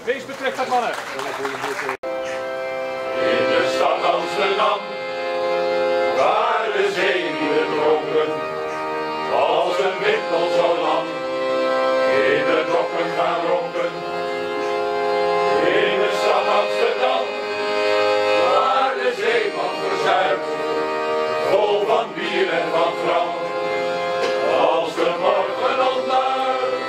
Wees betreffend, mannen. In de stad Amsterdam, waar de zeewielen dronken, als een wind al zo lang, in de dokken gaan ronken. In de stad Amsterdam, waar de zeeman verzuipt, vol van bier en van gram, als de morgen ontluidt.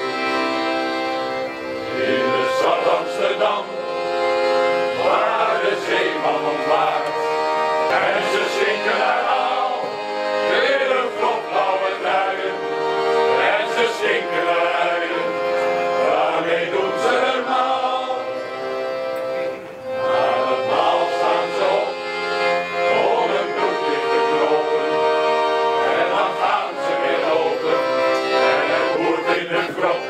In de stad Amsterdam, waar de zeeman ontwaakt, en ze zinken naar haal, in een vlot blauwe truien, en ze zinken naar uien, daarmee doen ze hun maal. Aan het maal staan ze op, om een bloedlicht te knopen, en dan gaan ze weer lopen, en het boert in hun grot.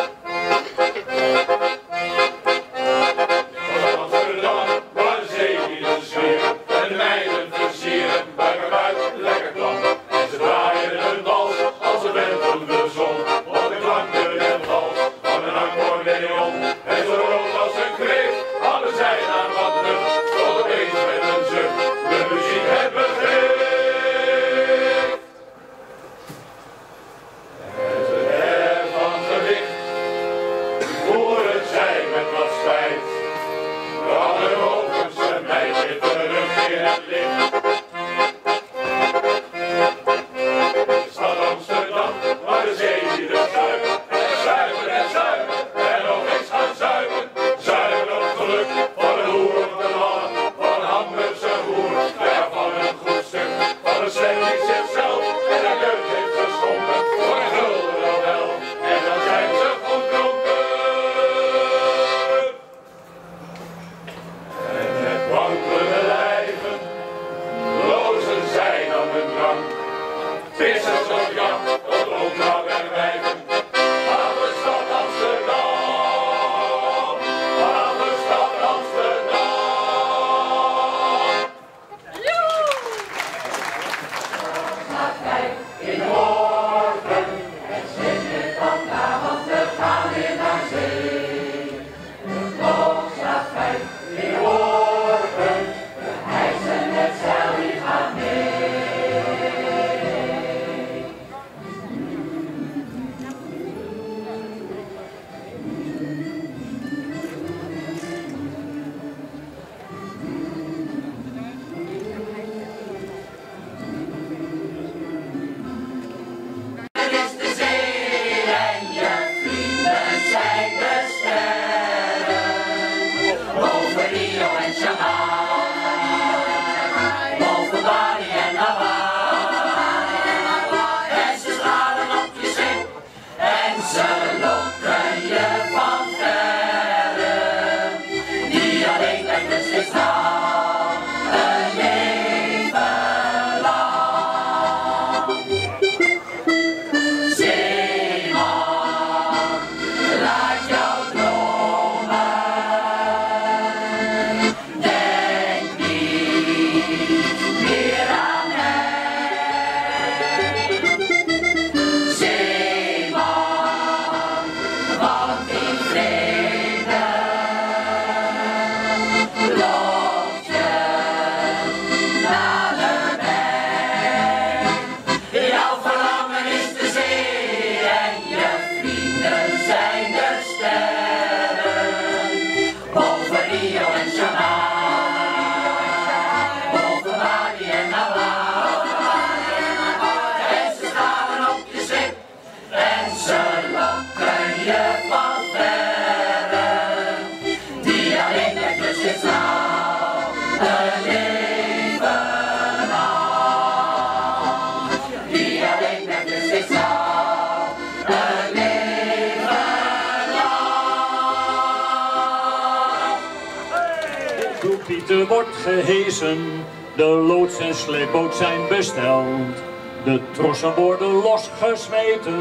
Pieter wordt gehezen, de loods en sleepboot zijn besteld. De trossen worden losgesmeten,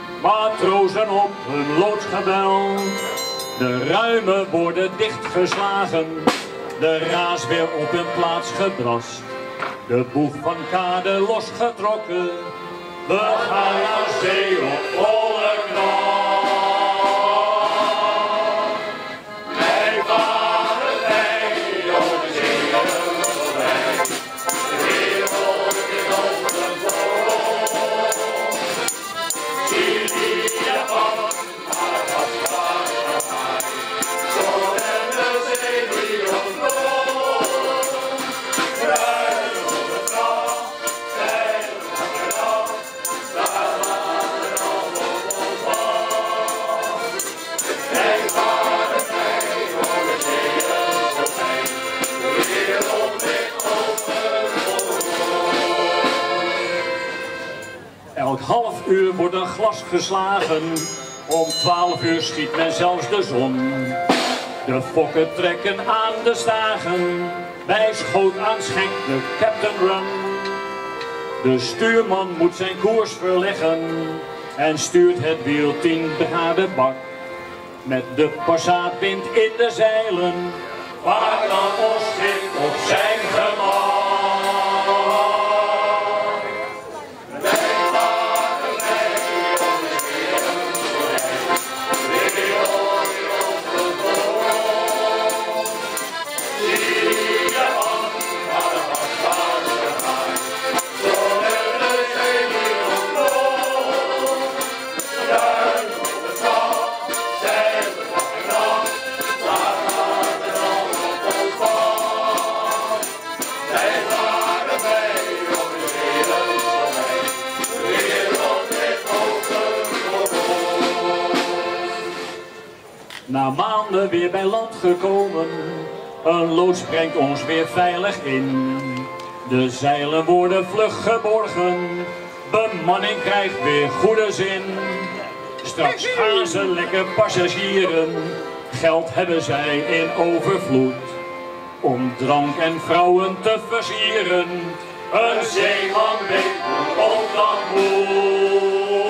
matrozen op hun loods gebeld. De ruimen worden dichtgeslagen, de raas weer op hun plaats gedrast. De boeg van kade losgetrokken, we gaan naar zee op volle knal. En Elk half uur wordt een glas geslagen, om 12 uur schiet men zelfs de zon. De fokken trekken aan de stagen, bij schoot aan schenkt de Captain Run. De stuurman moet zijn koers verleggen en stuurt het wiel 10 graden bak. Met de passaatwind in de zeilen, vaart dan ons schip op zijn gemak. Na maanden weer bij land gekomen, een loods brengt ons weer veilig in. De zeilen worden vlug geborgen, bemanning krijgt weer goede zin. Straks gaan ze lekker passagieren, geld hebben zij in overvloed. Om drank en vrouwen te versieren, een zeeman weet hoe dat moet.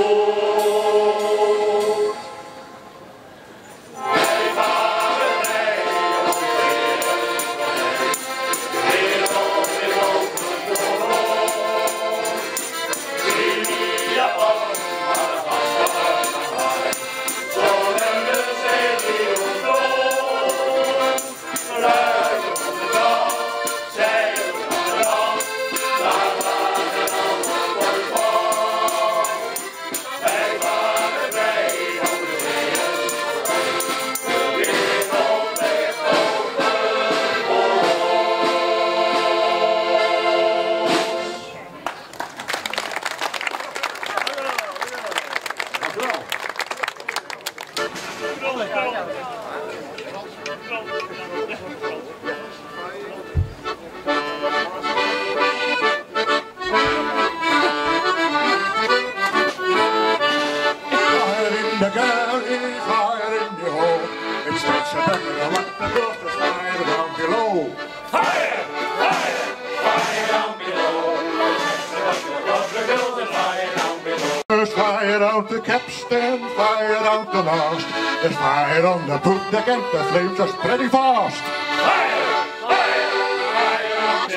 Fire out the capstan, fire out the mast. There's fire on the poop deck and the flames are spreading fast. Fire, fire, fire down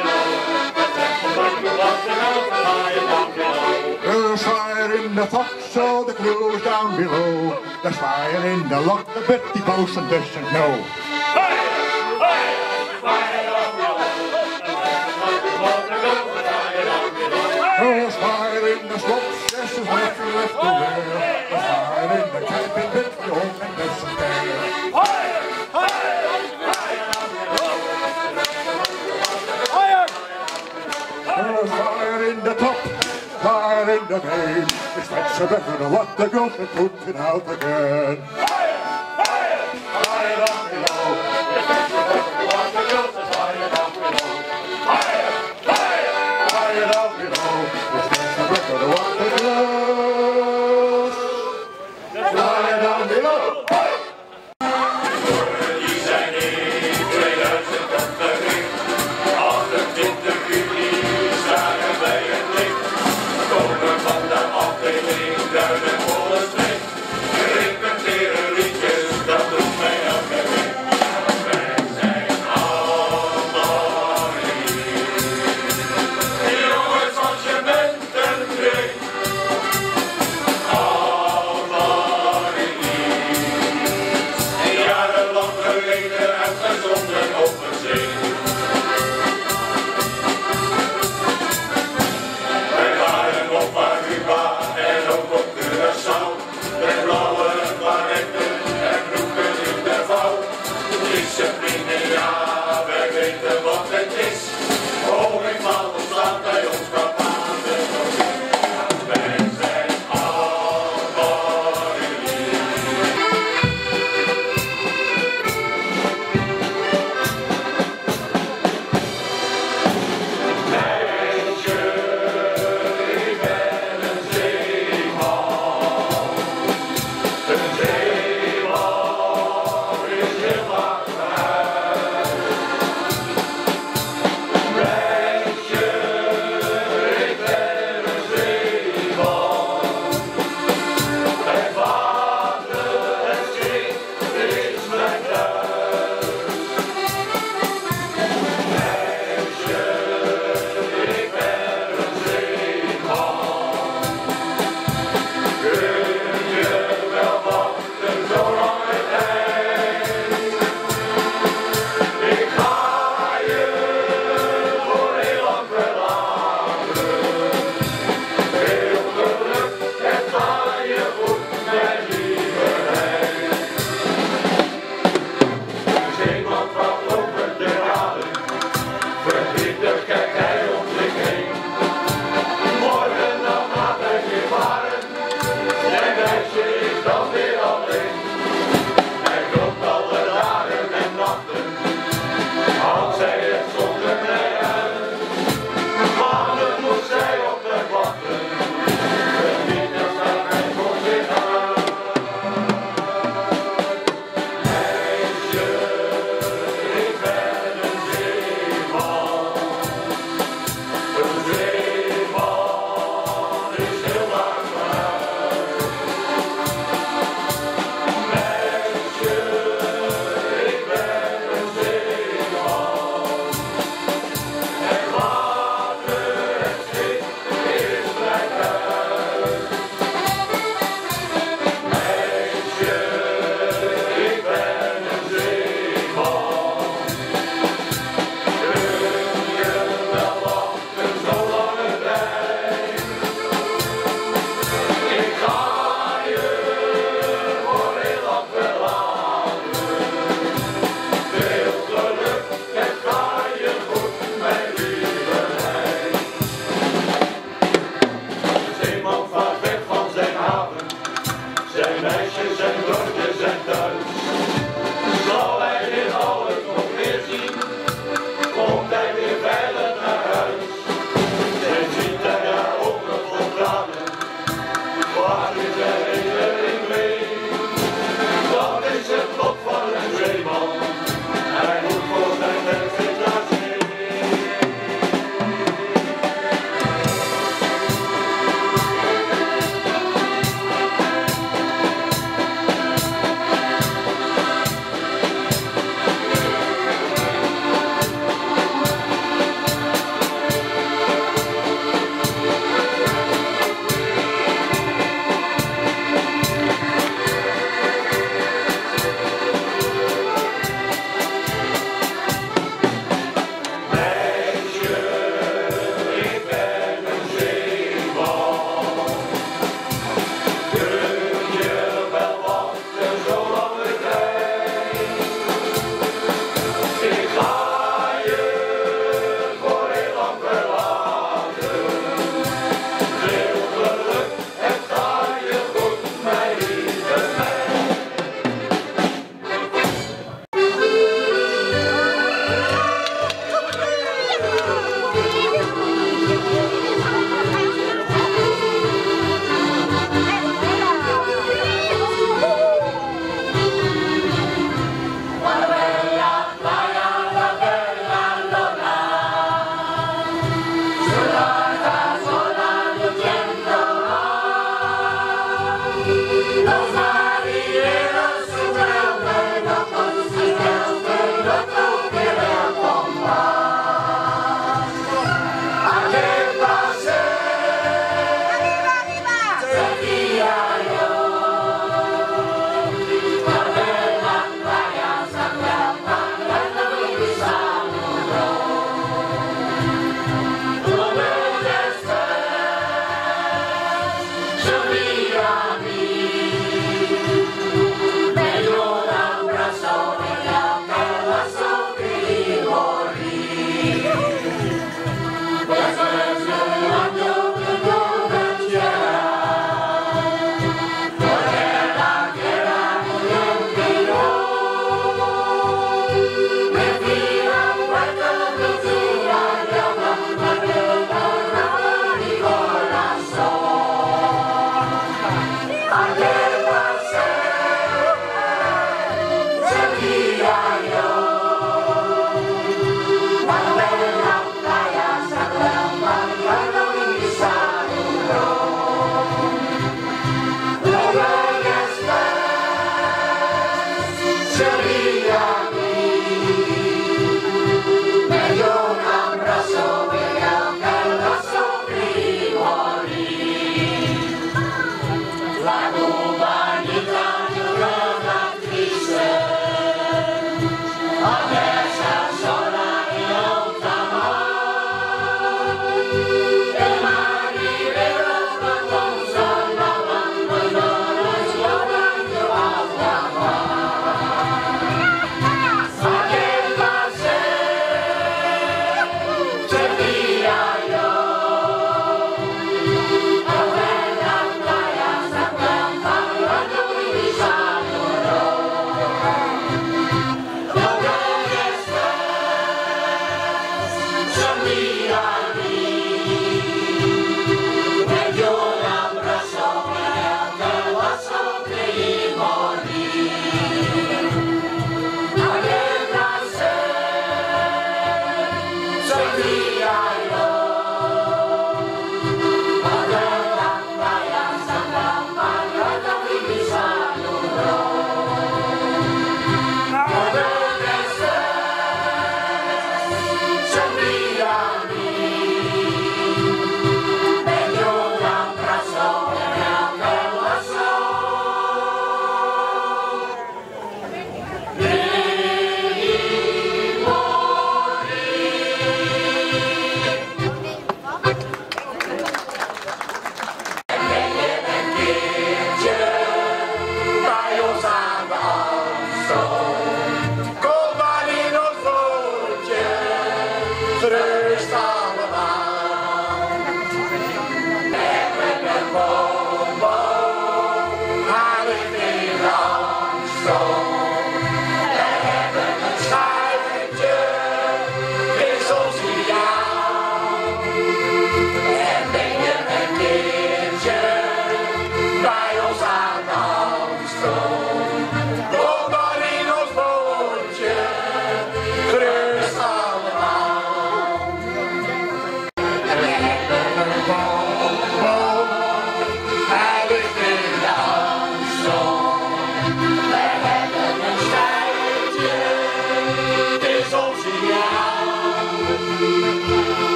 below. There's fire in the forecastle, the crew is down below. There's fire in the lock, the Betty bosun doesn't know. Fire, fire, fire down below. There's fire in the slopes, yes, there's nothing left to wear. There's fire in the cabin, but the old man doesn't care. Fire, fire, fire down below. Fire! There's fire in the top, fire in the main. It's much better than what the girls are putting out again. Fire, fire, fire down below. It's much better than what the girls are fire down below. Fire, fire, Fire down below, it's much better than what the girls. Fire down below. die zijn in 2008 28 juli zagen wij het licht. Komen van de afdeling Duin en Hollenstreek. Repeteren liedjes, dat doet mij elke week. Wij zijn allemaal hier. Jongens, als je bent een breed. Allemaal hier. Jarenlang geleden uitgezonden op een zee. Wij waren op Aruba en ook op Curaçao. Met blauwe baretten en broeken in de vouw. Discipline, ja, wij weten wat het is. Hoogingmaal ontslaat bij ons kapaan de noodin. Wij zijn allemaal hier. Meisje, ik ben een zeeman.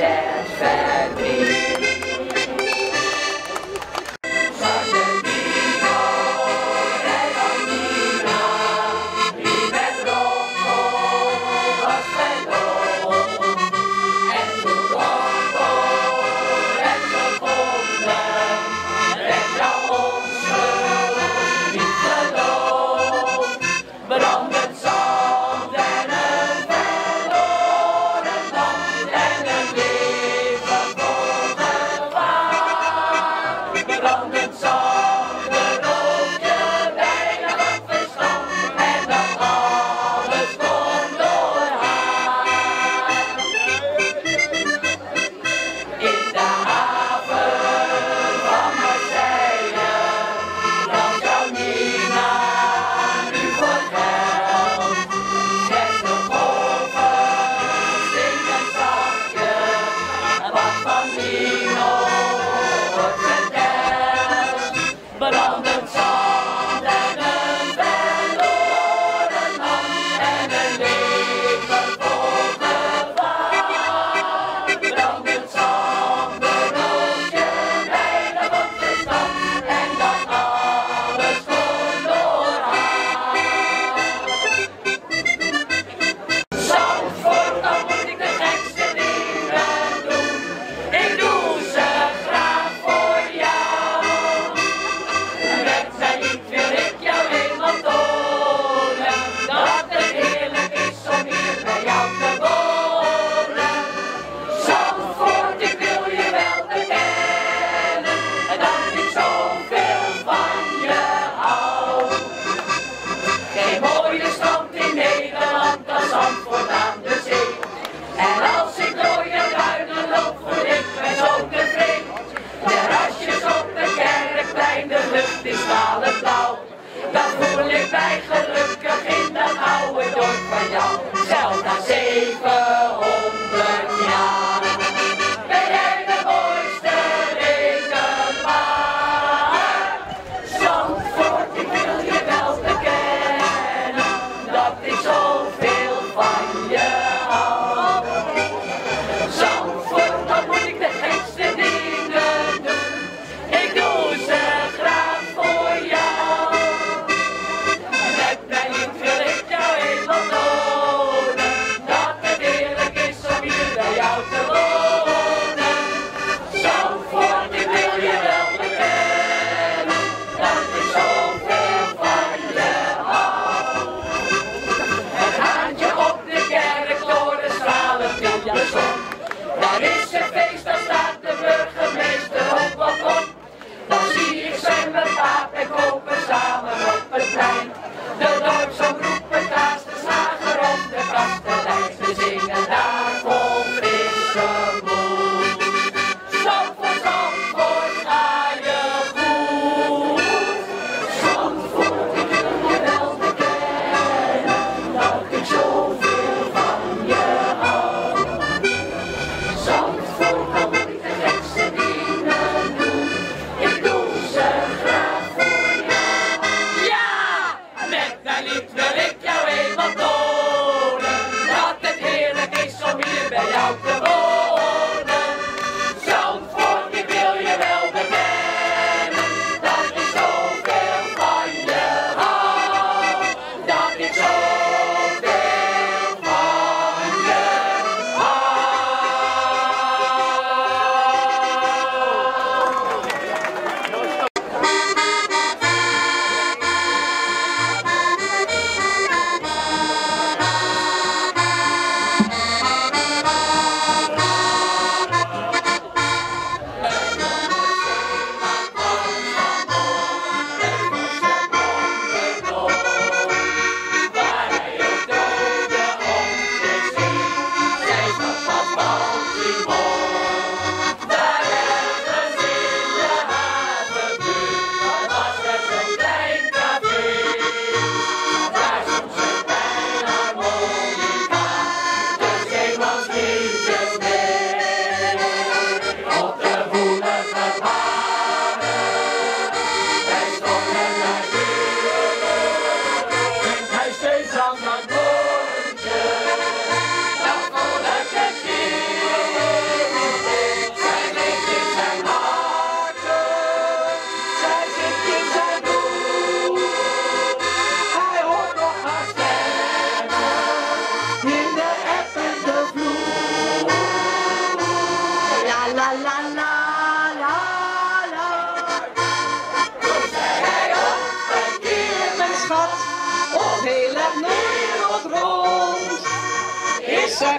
het verdriet. Zwarte Nina, rij dan Nina, die met Rocco was verloren. En toen Rocco werd gevonden, werd jouw onschuld niet geloofd. Brandend zand en een verloren land en een leven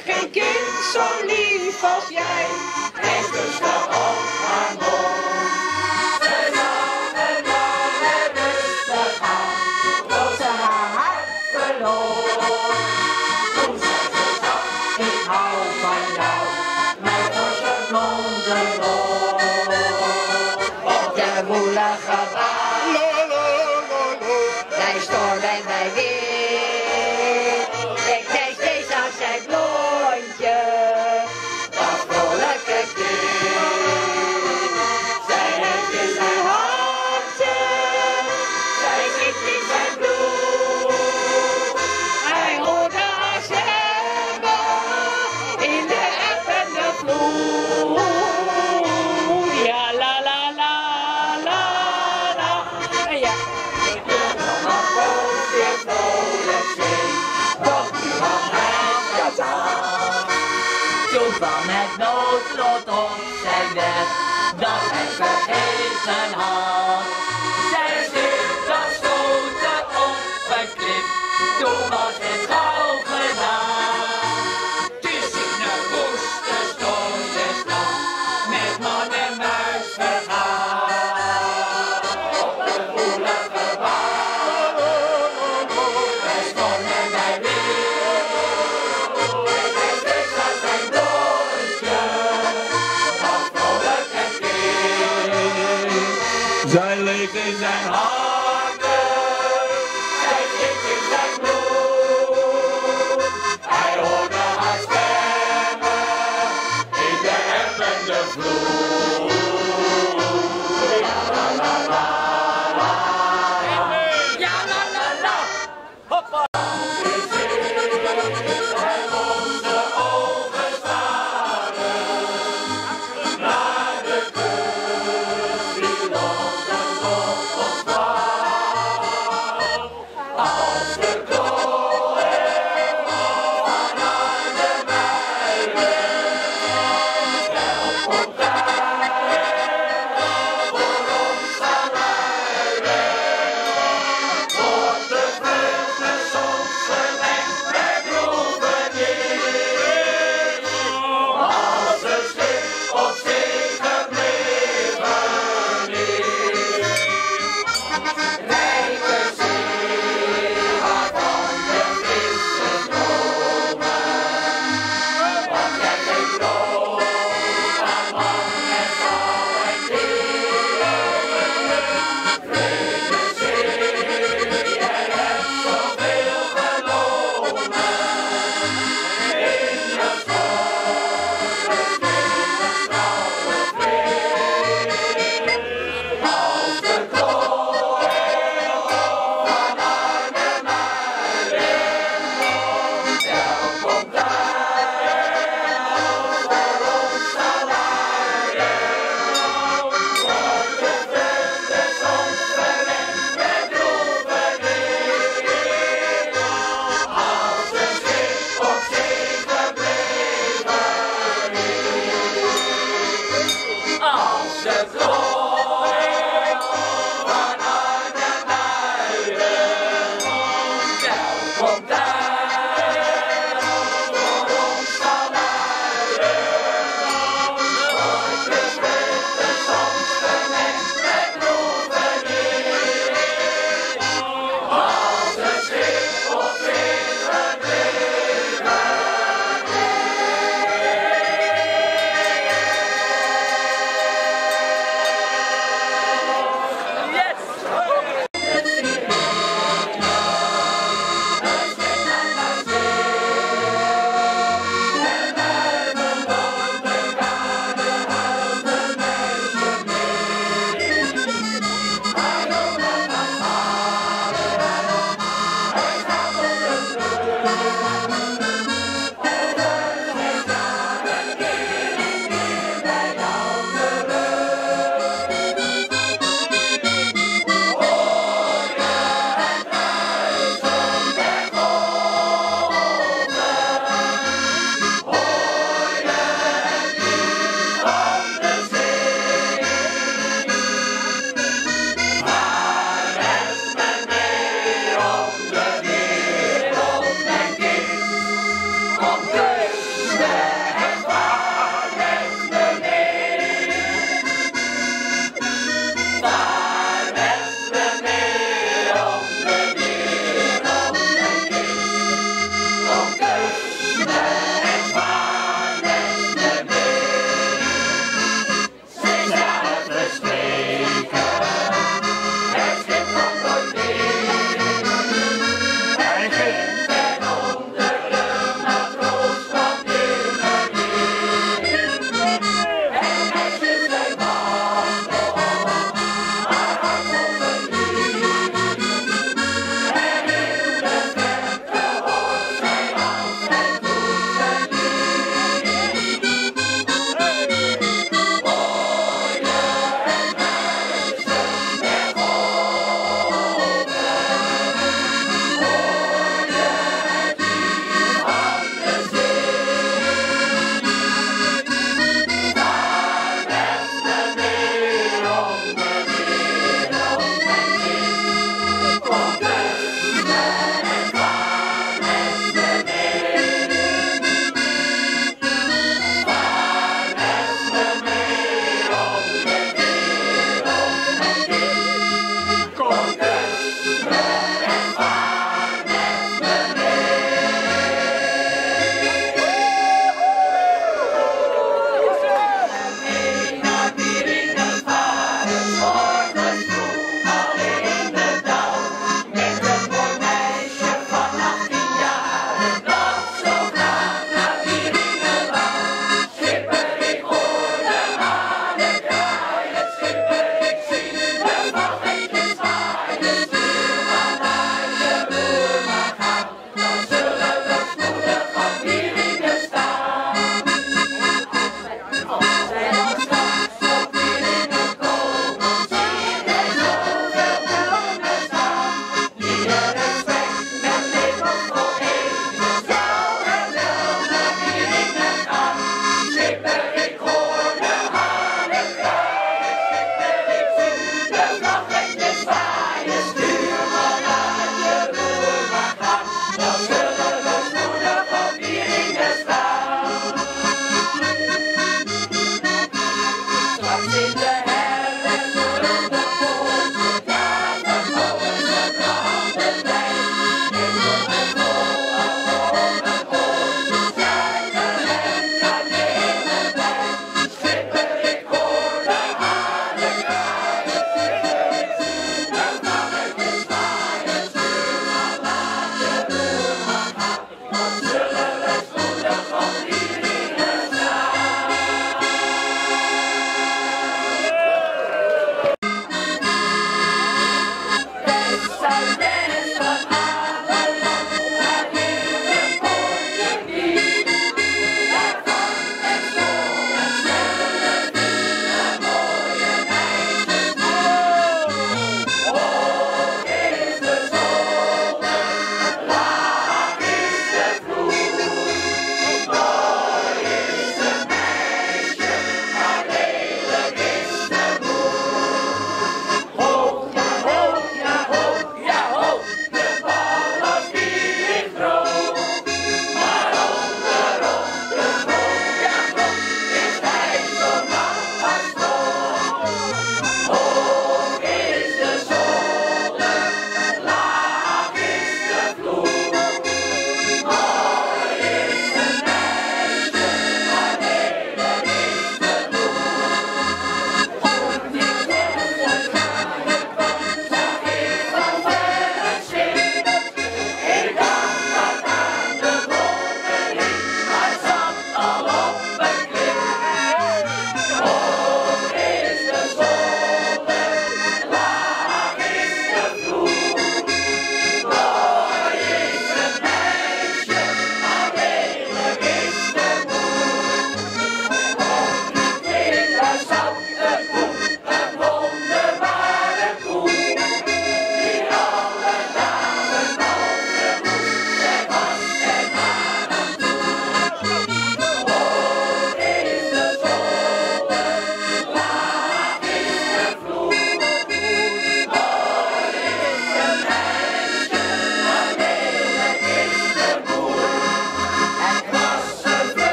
geen kind zo lief als jij. Hij kuste op haar mond. Ze nam een lange rustig aan, tot ze haar hart verloor. Toen zei ze zacht, ik hou van jou, mijn forse blonde lor. Op de woelige baan, wij storm en wij weer. Ik kijk steeds aan zijn blondje, dat vrolijke kind. Zij heeft in zijn hartje, zij zit in zijn bloed. Hij hoorde haar zwemmen in de eb en de vloed. Ja, la la la la la. Ja. Maar boos weer vrolijk zee, doch nu kwam hij gedaan. Toen kwam het noodlot op zijn weg, dat hij vergeten had. Zij sliep dat stoten op een klip, toen was het gauw gedaan. Dus ik naar woeste stond en stad, met man en muis vergaan. Op de woelige baan, wij stormen wij weer. En hij steeds aan zijn blondje, dat vrolijke kind. Zij leeft in zijn handen, zij zit in zijn bloed. Hij hoorde haar stemmen in de eb en de vloed. Ja la la la la, ja la la la, hoppa. En onze ogen staren naar de kust die loopt en loopt ons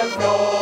vloer.